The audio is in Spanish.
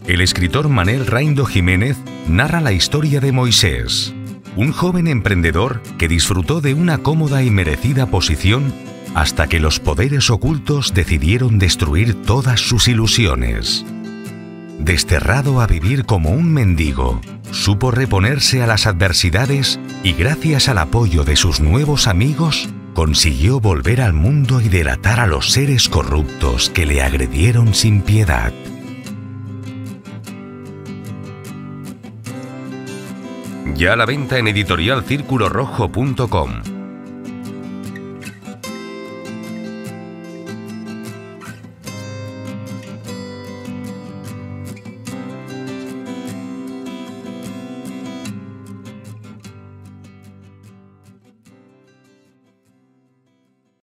El escritor Manel Raindo Jiménez narra la historia de Moisés, un joven emprendedor que disfrutó de una cómoda y merecida posición hasta que los poderes ocultos decidieron destruir todas sus ilusiones. Desterrado a vivir como un mendigo, supo reponerse a las adversidades y gracias al apoyo de sus nuevos amigos, consiguió volver al mundo y delatar a los seres corruptos que le agredieron sin piedad. Ya a la venta en editorialcirculorrojo.com.